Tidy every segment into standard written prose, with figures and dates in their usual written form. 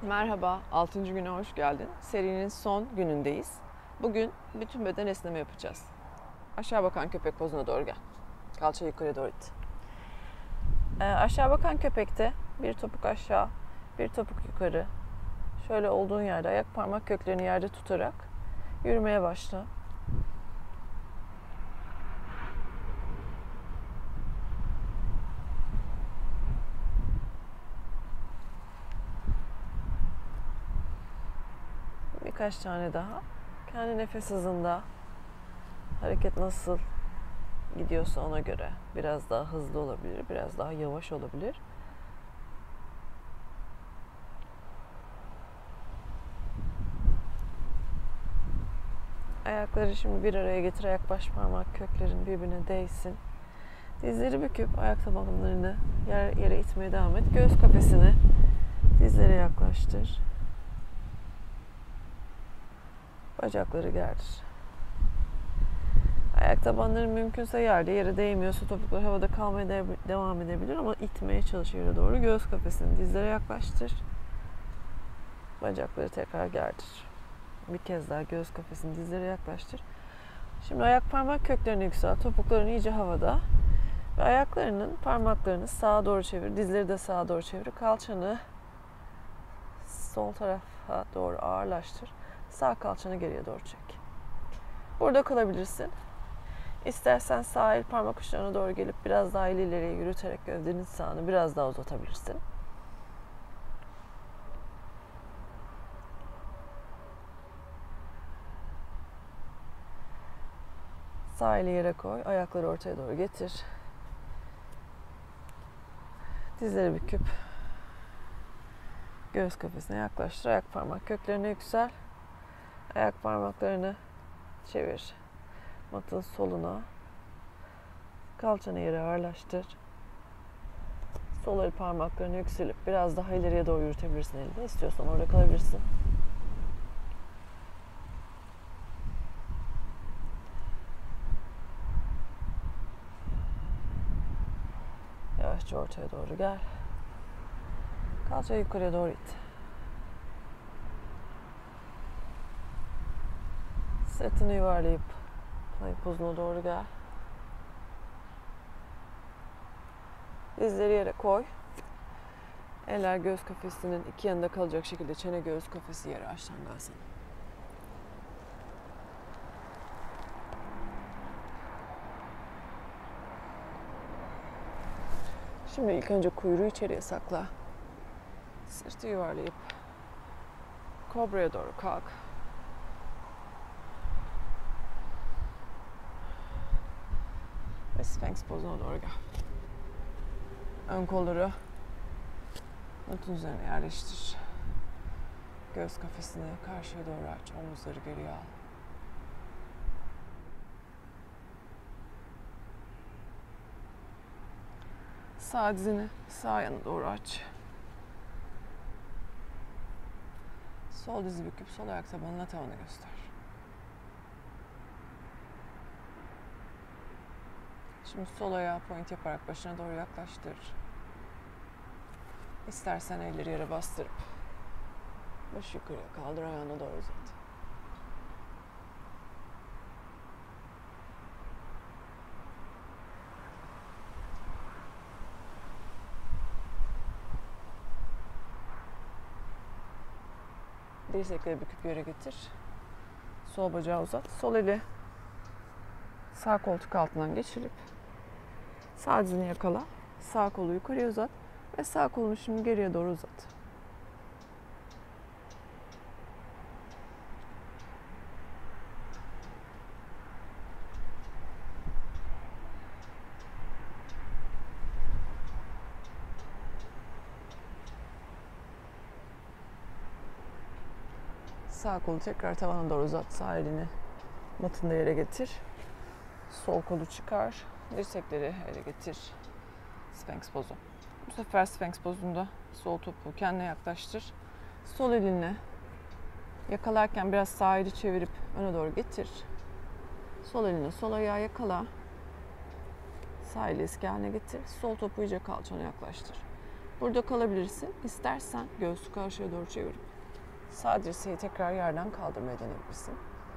Merhaba, 6. güne hoş geldin. Serinin son günündeyiz. Bugün bütün beden esneme yapacağız. Aşağı bakan köpek pozuna doğru gel. Kalça yukarı doğru it. Aşağı bakan köpekte bir topuk aşağı, bir topuk yukarı. Şöyle olduğun yerde ayak parmak köklerini yerde tutarak yürümeye başla. Birkaç tane daha. Kendi nefes hızında hareket nasıl gidiyorsa ona göre biraz daha hızlı olabilir, biraz daha yavaş olabilir. Ayakları şimdi bir araya getir, ayak baş parmak köklerin birbirine değsin. Dizleri büküp ayak tabanlarını yere itmeye devam et. Göğüs kafesini dizlere yaklaştır. Bacakları gerdir. Ayak tabanları mümkünse yere değmiyorsa topuklar havada kalmaya devam edebilir ama itmeye çalış yere doğru. Göğüs kafesini dizlere yaklaştır. Bacakları tekrar gerdir. Bir kez daha göğüs kafesini dizlere yaklaştır. Şimdi ayak parmak köklerini yükselt. Topukların iyice havada. Ve ayaklarının parmaklarını sağa doğru çevir. Dizleri de sağa doğru çevir. Kalçanı sol tarafa doğru ağırlaştır. Sağ kalçanı geriye doğru çek. Burada kalabilirsin. İstersen sağ el parmak uçlarına doğru gelip biraz daha ileriye yürüterek gövdenin sağını biraz daha uzatabilirsin. Sağ eli yere koy. Ayakları ortaya doğru getir. Dizleri büküp göğüs kafesine yaklaştır. Ayak parmak köklerine yüksel. Ayak parmaklarını çevir. Matın soluna. Kalçanı yere ağırlaştır. Sol el parmaklarını yükselip biraz daha ileriye doğru yürütebilirsin elini. İstiyorsan orada kalabilirsin. Yavaşça ortaya doğru gel. Kalçayı yukarıya doğru it. Sırtını yuvarlayıp plank pozuna doğru gel. Dizleri yere koy. Eller göğüs kafesinin iki yanında kalacak şekilde çene göğüs kafesi yere Ashtanga-asana. Şimdi ilk önce kuyruğu içeriye sakla. Sırtı yuvarlayıp kobraya doğru kalk. Ve Sphinx pozuna doğru gel. Ön kolları matın üzerine yerleştir. Göğüs kafesini karşıya doğru aç. Omuzları geriye al. Sağ dizini sağ yana doğru aç. Sol dizi büküp sol ayak tabanına tavanı göster. Şimdi sol ayağı point yaparak başına doğru yaklaştır. İstersen elleri yere bastırıp başı yukarıya kaldır, ayağına doğru uzat. Dirsekleri büküp yere getir. Sol bacağı uzat. Sol eli sağ koltuk altından geçirip sağ dizini yakala. Sağ kolu yukarıya uzat. Ve sağ kolunu şimdi geriye doğru uzat. Sağ kolu tekrar tavana doğru uzat. Sağ elini matında yere getir. Sol kolu çıkar. Dirsekleri yere getir. Sphinx pozu. Bu sefer Sphinx pozunda sol topuğu kendine yaklaştır. Sol elinle yakalarken biraz sağ eli çevirip öne doğru getir. Sol elinle sol ayağı yakala. Sağ eli eski haline getir. Sol topuğu iyice kalçana yaklaştır. Burada kalabilirsin. İstersen göğsü karşıya doğru çevirip sağ dirseği tekrar yerden kaldırmaya deneyebilirsin.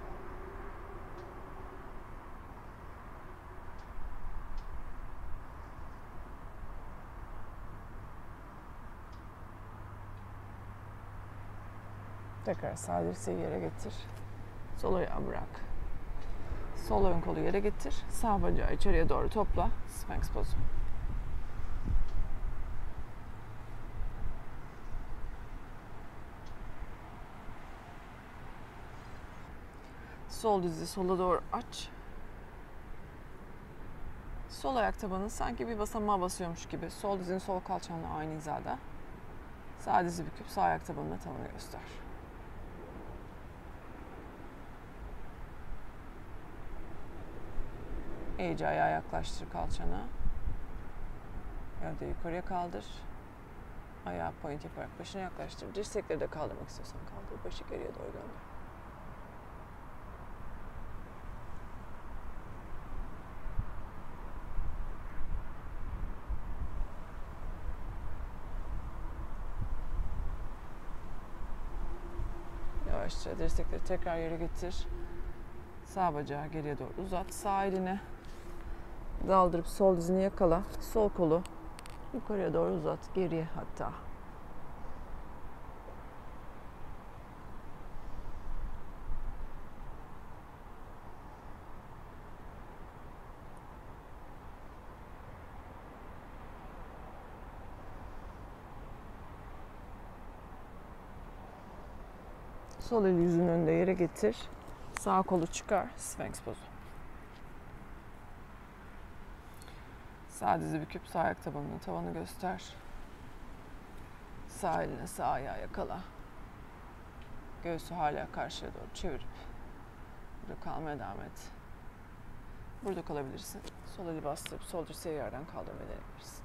Tekrar sağ dirseği yere getir. Sol ayağı bırak. Sol ön kolu yere getir. Sağ bacağı içeriye doğru topla. Sphinx pozu. Sol dizi sola doğru aç. Sol ayak tabanı sanki bir basamağa basıyormuş gibi. Sol dizin sol kalçanla aynı hizada. Sağ dizi büküp sağ ayak tabanına tavanı göster. İyice ayağı yaklaştır kalçana. Gövdeyi yukarıya kaldır. Ayağı point yaparak başına yaklaştır. Dirsekleri de kaldırmak istiyorsan kaldır. Başı geriye doğru gönder. Yavaşça dirsekleri tekrar yere getir. Sağ bacağı geriye doğru uzat. Sağ elini daldırıp sol dizini yakala. Sol kolu yukarıya doğru uzat. Geriye hatta. Sol eli yüzünün önünde yere getir. Sağ kolu çıkar. Sphinx pozu. Sağ dizi büküp sağ ayak tabanına tavanı göster. Sağ eline sağ ayağı yakala. Göğsü hala karşıya doğru çevirip burada kalmaya devam et. Burada kalabilirsin. Sol eli bastırıp sol dirseği yerden kaldırmaya deneyebilirsin.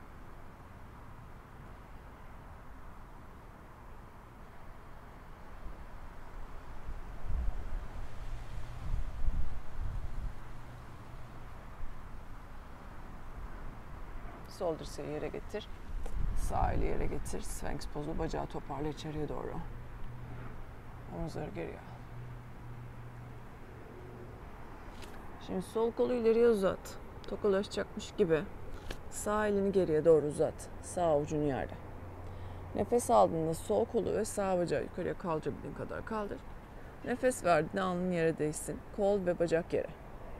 Sol dirseği yere getir. Sağ eli yere getir. Sphinx pozu. Bacağı toparla içeriye doğru. Omuzları geriye al. Şimdi sol kolu ileriye uzat. Tokalaşacakmış gibi. Sağ elini geriye doğru uzat. Sağ avucunu yerde. Nefes aldığında sol kolu ve sağ bacağı yukarıya kaldırabildiğin kadar kaldır. Nefes verdiğinde alnın yere değsin. Kol ve bacak yere.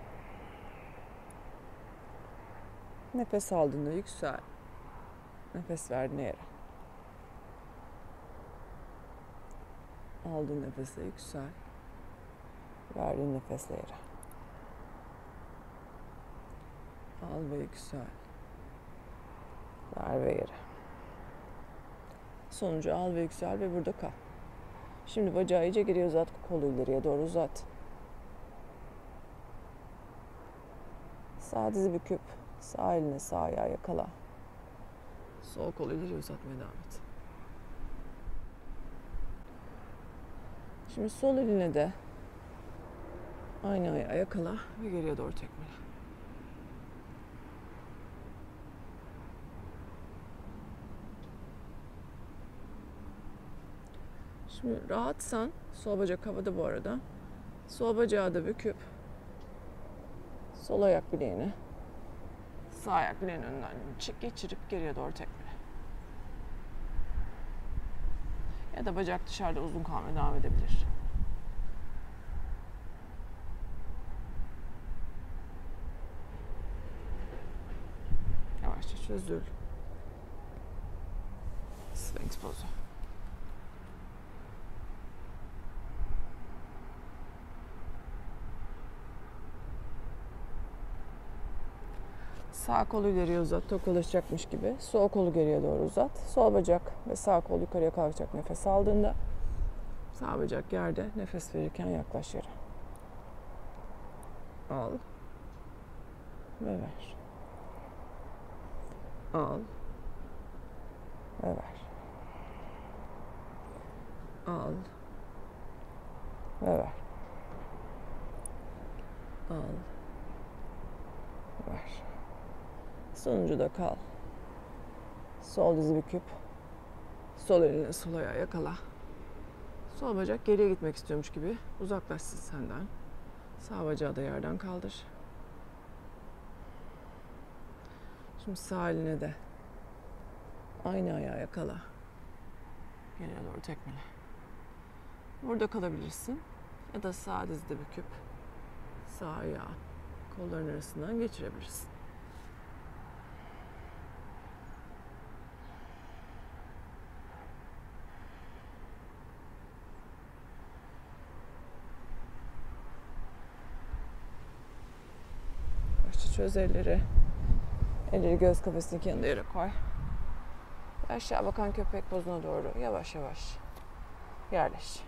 Nefes aldığında yüksel. Nefes verdiğinde yere. Aldığın nefesle yüksel. Verdiğin nefesle yere. Al ve yüksel. Ver ve yere. Sonucu al ve yüksel ve burada kal. Şimdi bacağı iyice geriye uzat. Kolu ileriye doğru uzat. Sağ dizi büküp sağ eline sağ ayağı yakala. Sol kolu ileri uzatmaya devam et. Şimdi sol eline de aynı ayağı yakala ve geriye doğru tekmele. Şimdi rahatsan, sol bacak havada bu arada. Sol bacağı da büküp sol ayak bileğini sağ ayak bileğinin önünden geçirip geriye doğru tekmele. Ya da bacak dışarıda uzun kalmaya devam edebilir. Yavaşça çözül. Sphinx pozu. Sağ kolu ileriye uzat, tokalaşacakmış gibi. Sol kolu geriye doğru uzat. Sol bacak ve sağ kol yukarıya kalkacak nefes aldığında. Sağ bacak yerde, nefes verirken yaklaş yere. Al ve ver. Al ve ver. Al ve ver. Al, ver. Sonucu da kal. Sol dizi büküp Sol elini sol ayağa yakala. Sol bacak geriye gitmek istiyormuş gibi uzaklaşsın senden. Sağ bacağı da yerden kaldır. Şimdi sağ eline de aynı ayağı yakala. Geriye doğru tekmele. Burada kalabilirsin. Ya da sağ dizde büküp sağ ayağı kolların arasından geçirebilirsin. Başta çöz elleri. Elleri göğüs kafesinin yanında yere koy. Aşağı bakan köpek pozuna doğru yavaş yavaş yerleş.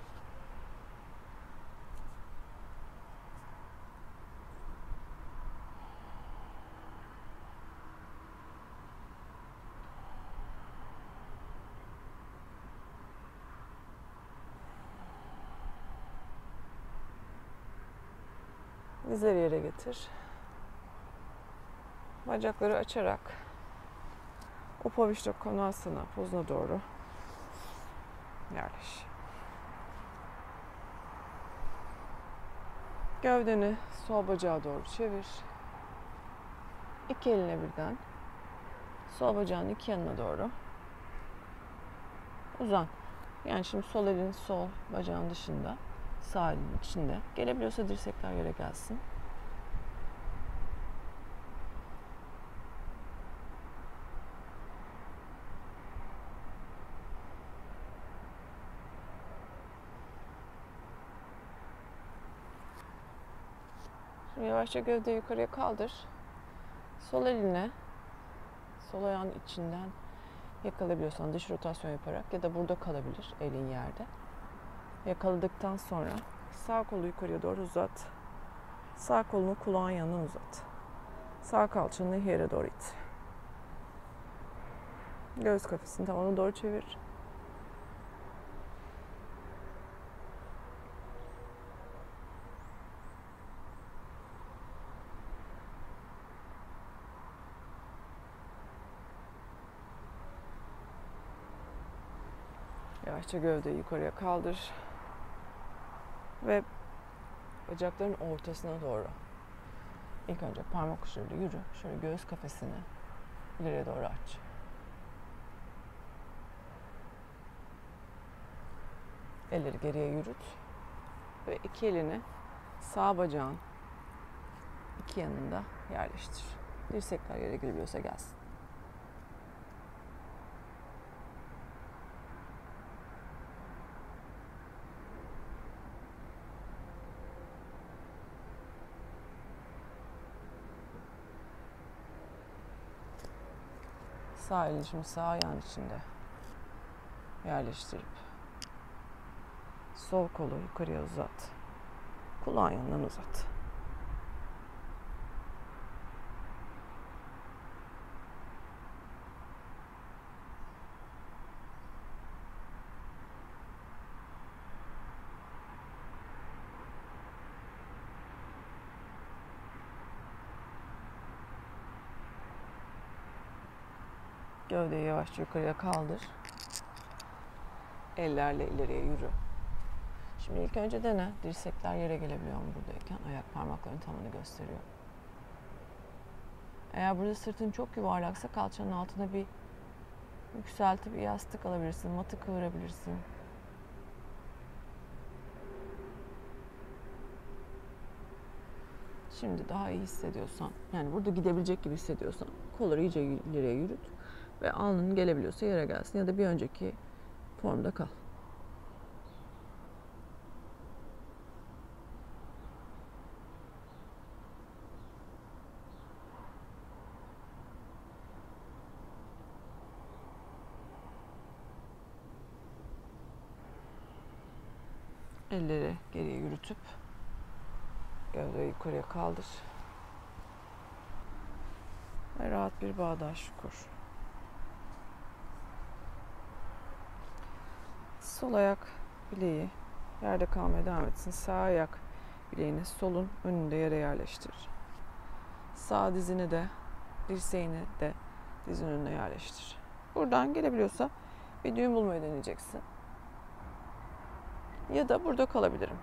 Dizleri yere getir. Bacakları açarak Upavishta Konasana pozuna doğru yerleş. Gövdeni sol bacağa doğru çevir. İki eline birden sol bacağın iki yanına doğru uzan. Yani şimdi sol elin sol bacağın dışında, sağ elin içinde. Gelebiliyorsa dirsekler yere gelsin. Şimdi yavaşça gövdeyi yukarıya kaldır. Sol eline, sol ayağın içinden yakalayabiliyorsan dış rotasyon yaparak ya da burada kalabilir elin yerde. Yakaladıktan sonra sağ kolu yukarıya doğru uzat. Sağ kolunu kulağın yanına uzat. Sağ kalçanı yere doğru it. Göğüs kafesini tavana doğru çevir. Yavaşça gövdeyi yukarıya kaldır. Ve bacakların ortasına doğru. İlk önce parmak uçlarıyla yürü. Şöyle göğüs kafesini ileriye doğru aç. Elleri geriye yürüt. Ve iki elini sağ bacağın iki yanında yerleştir. Dirsekler yere gelebiliyorsa gelsin. Sağ elini şimdi sağ ayağın içinde yerleştirip sol kolu yukarıya uzat. Kulağın yanından uzat. Gövdeyi yavaşça yukarıya kaldır. Ellerle ileriye yürü. Şimdi ilk önce dene. Dirsekler yere gelebiliyor mu buradayken? Ayak parmaklarının tamamını gösteriyor. Eğer burada sırtın çok yuvarlaksa kalçanın altına bir yükseltip bir yastık alabilirsin. Matı kıvırabilirsin. Şimdi daha iyi hissediyorsan, yani burada gidebilecek gibi hissediyorsan kolları iyice ileriye yürüt ve alnın gelebiliyorsa yere gelsin ya da bir önceki formda kal. Elleri geriye yürütüp gövdeyi yukarıya kaldır. Ve rahat bir bağdaş kur. Sol ayak bileği yerde kalmaya devam etsin. Sağ ayak bileğini solun önünde yere yerleştir. Sağ dizini de dirseğini de dizin önüne yerleştir. Buradan gelebiliyorsa bir düğüm bulmayı deneyeceksin. Ya da burada kalabilirim.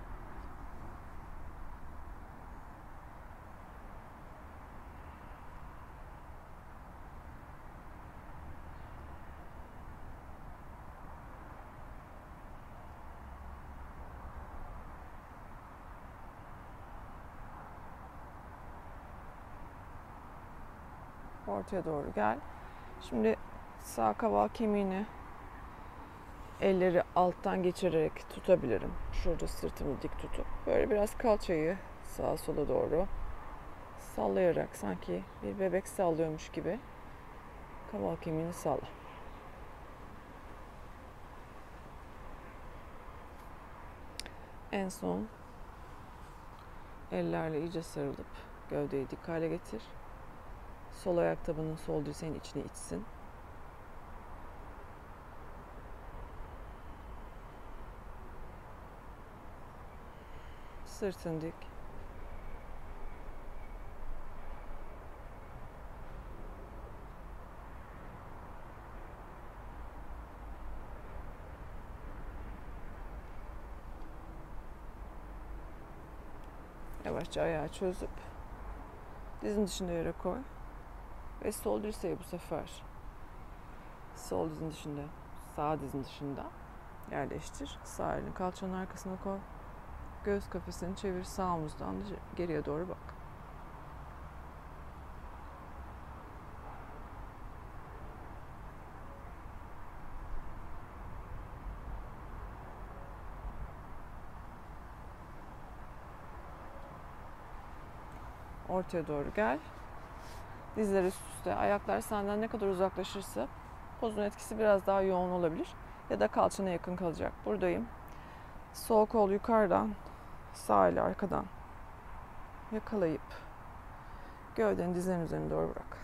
Ortaya doğru gel. Şimdi sağ kaval kemiğini elleri alttan geçirerek tutabilirim. Şurada sırtımı dik tutup böyle biraz kalçayı sağa sola doğru sallayarak sanki bir bebek sallıyormuş gibi kaval kemiğini salla. En son ellerle iyice sarılıp gövdeyi dik hale getir. Sol ayak tabanın sol dirseğin içine itsin. Sırtın dik. Yavaşça ayağı çözüp dizin dışında yere koy. Ve sol dirseği bu sefer sol dizin dışında, sağ dizin dışında yerleştir. Sağ elini kalçanın arkasına koy. Göğüs kafesini çevir. Sağ omuzdan geriye doğru bak. Ortaya doğru gel. Dizler üst üste. Ayaklar senden ne kadar uzaklaşırsa pozun etkisi biraz daha yoğun olabilir. Ya da kalçana yakın kalacak. Buradayım. Sol kol yukarıdan, sağ eli arkadan yakalayıp gövdeni dizlerin üzerine doğru bırak.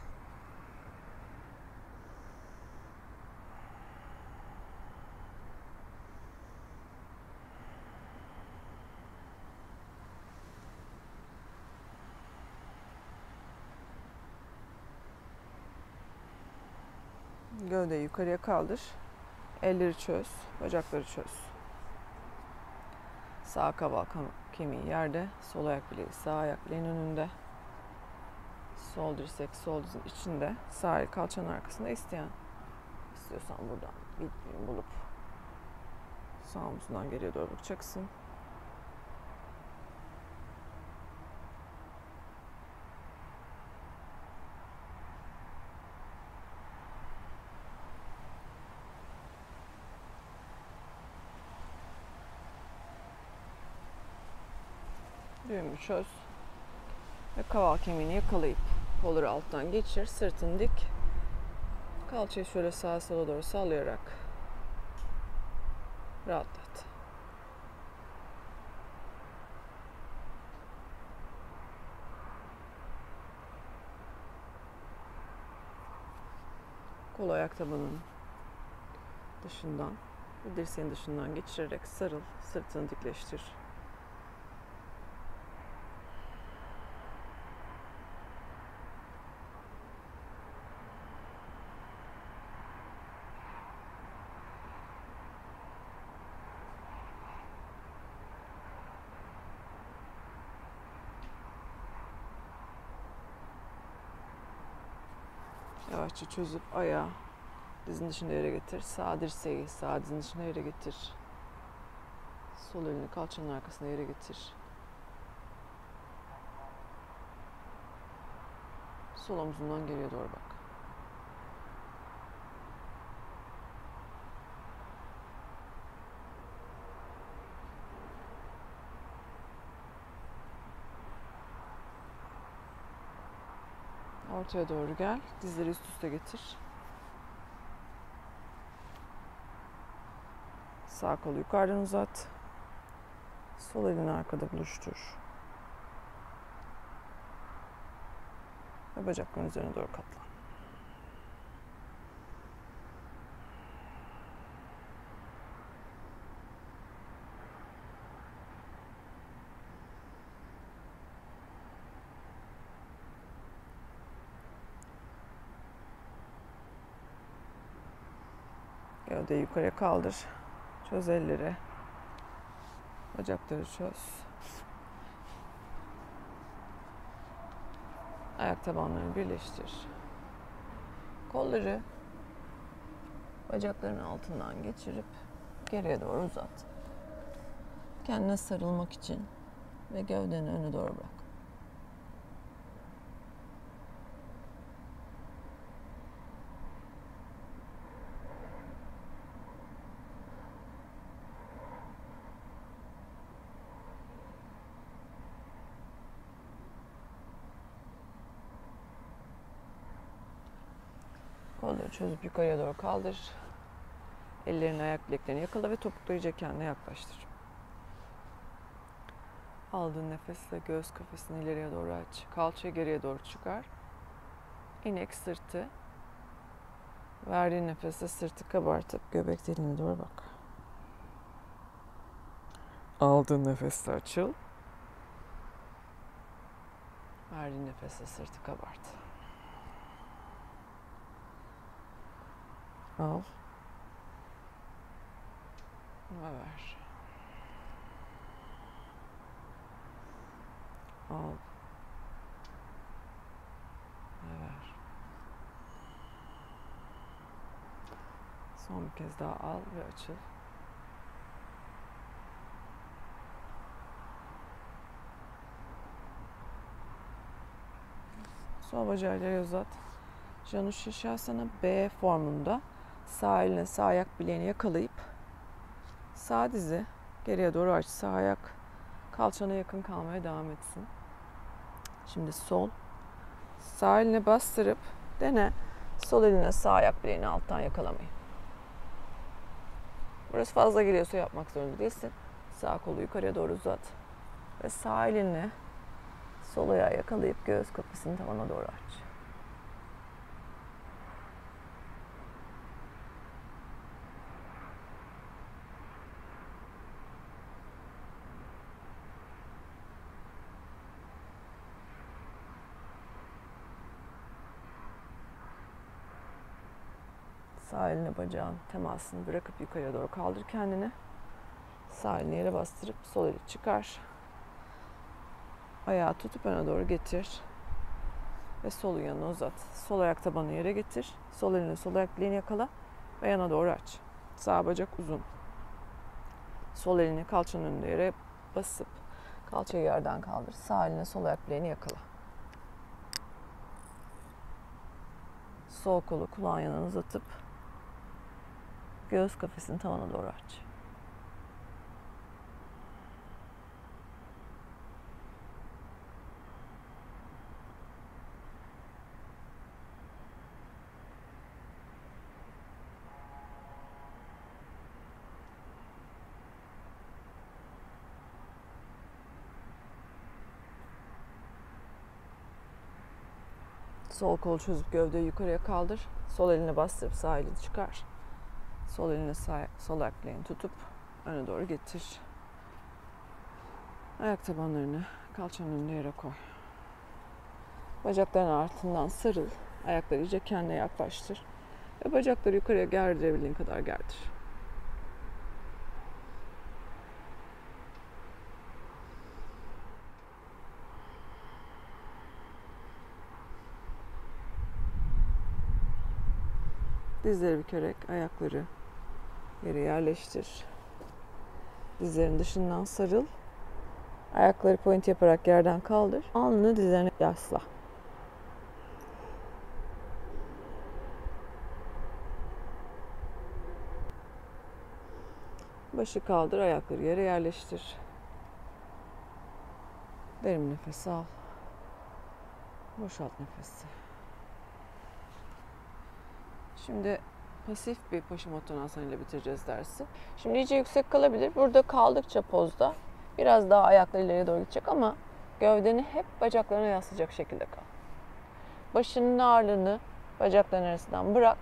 Gövdeyi yukarıya kaldır. Elleri çöz, bacakları çöz. Sağ kaval kemiği yerde, sol ayak bileği sağ ayak bileğin önünde. Sol dirsek sol dizin içinde, sağ el kalçanın arkasında. İstiyorsan buradan bir düğüm bulup sağ omuzundan geriye doğru bakacaksın. Düğümü çöz ve kaval kemiğini yakalayıp kolları alttan geçir, sırtını dik. Kalçayı şöyle sağa sola doğru sallayarak rahatlat. Kol ayak tabanının dışından ve dirseğin dışından geçirerek sarıl, sırtını dikleştir. Yavaşça çözüp ayağı dizin dışında yere getir. Sağ dirseği sağ dizin dışında yere getir. Sol elini kalçanın arkasına yere getir. Sol omzundan geriye doğru bak. Ortaya doğru gel. Dizleri üst üste getir. Sağ kolu yukarıdan uzat. Sol elini arkada buluştur. Ve bacakların üzerine doğru katlan. Gövdeyi yukarıya kaldır. Çöz elleri. Bacakları çöz. Ayak tabanlarını birleştir. Kolları bacakların altından geçirip geriye doğru uzat. Kendine sarılmak için ve gövdeni öne doğru bırak. Kolları çözüp yukarıya doğru kaldır. Ellerini ayak bileklerini yakala ve topukları iyice kendine yaklaştır. Aldığın nefesle göğüs kafesini ileriye doğru aç. Kalçayı geriye doğru çıkar. İnek sırtı. Verdiğin nefesle sırtı kabartıp göbek deliğine doğru bak. Aldığın nefesle açıl. Verdiğin nefesle sırtı kabart. Al. Ve ver. Al. Ve ver. Son bir kez daha al ve açıl. Sol bacağı ileri uzat. Janu Şirşasana B formunda sağ eline sağ ayak bileğini yakalayıp sağ dizi geriye doğru aç. Sağ ayak kalçana yakın kalmaya devam etsin. Şimdi sol. Sağ eline bastırıp dene. Sol eline sağ ayak bileğini alttan yakalamayı. Burası fazla geliyorsa yapmak zorunda değilsin. Sağ kolu yukarıya doğru uzat. Ve sağ elinle sol ayağı yakalayıp göğüs kapısını tavana doğru aç. Sağ eline bacağın temasını bırakıp yukarıya doğru kaldır kendini. Sağ elini yere bastırıp sol eli çıkar. Ayağı tutup öne doğru getir. Ve solu yanına uzat. Sol ayak tabanını yere getir. Sol elini sol ayak bileğini yakala ve yana doğru aç. Sağ bacak uzun. Sol elini kalçanın önünde yere basıp kalçayı yerden kaldır. Sağ eline sol ayak bileğini yakala. Sol kolu kulağın yanına uzatıp göğüs kafesini tavana doğru aç. Sol kol çözüp gövdeyi yukarıya kaldır. Sol elini bastırıp sağ elini çıkar. Sol elini sol ayak bileğini tutup öne doğru getir. Ayak tabanlarını kalçanın önüne yere koy. Bacakların altından sarıl. Ayakları iyice kendine yaklaştır. Ve bacakları yukarıya gerdirebildiğin kadar gerdir. Dizleri bükerek ayakları yere yerleştir. Dizlerin dışından sarıl. Ayakları point yaparak yerden kaldır. Alnını dizlerine yasla. Başı kaldır, ayakları yere yerleştir. Derin nefes al. Boşalt nefesi. Şimdi pasif bir Paşimottanasana ile bitireceğiz dersi. Şimdi iyice yüksek kalabilir. Burada kaldıkça pozda biraz daha ayaklar ileriye doğru gidecek ama gövdeni hep bacaklarına yaslayacak şekilde kal. Başının ağırlığını bacakların arasından bırak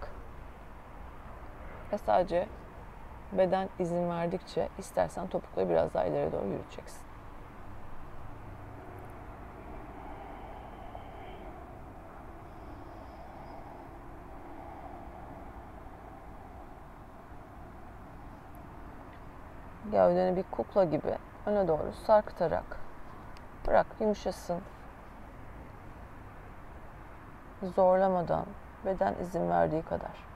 ve sadece beden izin verdikçe istersen topukları biraz daha ileriye doğru yürüteceksin. Gövdeni bir kukla gibi öne doğru sarkıtarak bırak yumuşasın. Zorlamadan, beden izin verdiği kadar.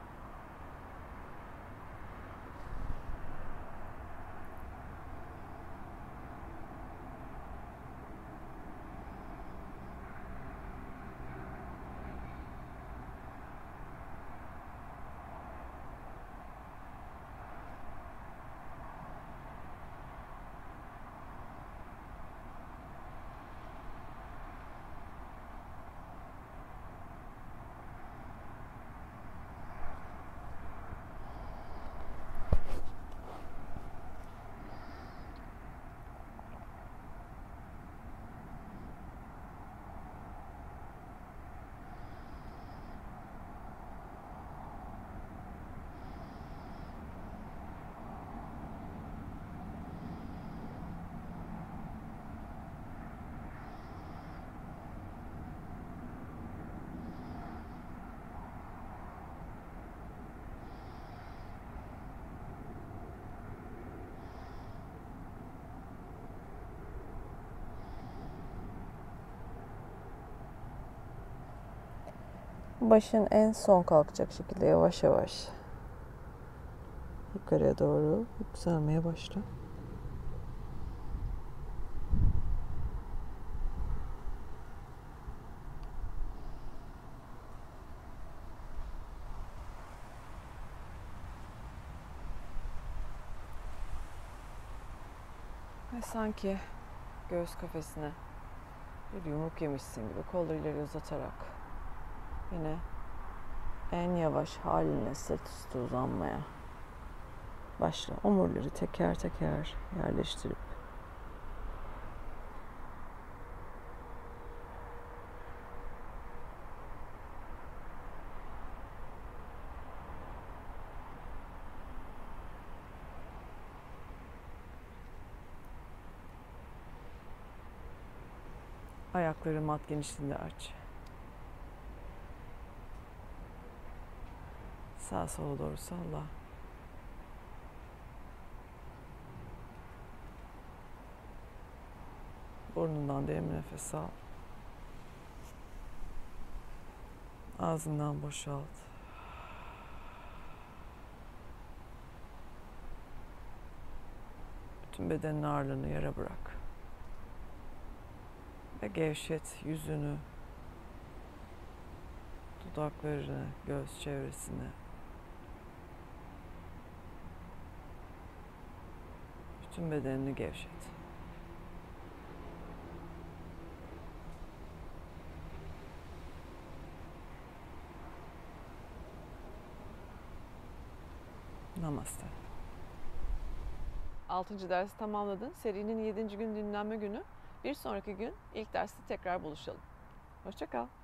Başın en son kalkacak şekilde yavaş yavaş yukarıya doğru yükselmeye başla. Ve sanki göğüs kafesine bir yumruk yemişsin gibi kolları ileri uzatarak yine en yavaş haline sırt üstü uzanmaya başla. Omurları teker teker yerleştirip ayakları mat genişliğinde aç. Sağa sola doğru salla. Burnundan derin nefes al. Ağzından boşalt. Bütün bedenin ağırlığını yere bırak. Ve gevşet yüzünü, dudaklarını, göz çevresini. Bütün bedenini gevşet. Namaste. 6. dersi tamamladın. Serinin 7. gün dinlenme günü. Bir sonraki gün ilk derste tekrar buluşalım. Hoşça kal.